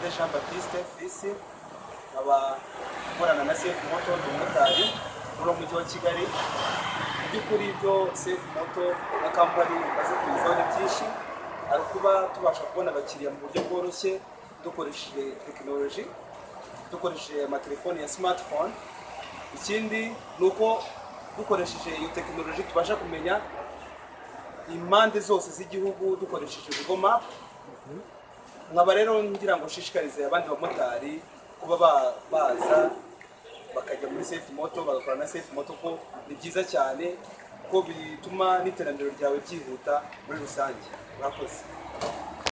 Gatsinde Jean Baptiste Fils aba nkorana na Safe Moto umumotari muri mujyi wa Kigali. By'ukuri ibyo Safe Moto na company baze kuzaho ni byinshi, ari kuba tubasha kubona abakiriya mu buryo bworoshye dukoresheje technology, dukoresheje amatelefoni ya smartphone. Ikindi nuko dukoresheje iyo technology tubasha kumenya impande zose z'igihugu dukoresheje Google Map. Nkaba rero ngira ngo nshishikarize abandi bamotari kuba baza bakajya muri Safe Moto, bagakora na Safe Moto ko ni byiza cyane ko bituma n'iterambere ryawe byihuta muri rusange. Murakoze.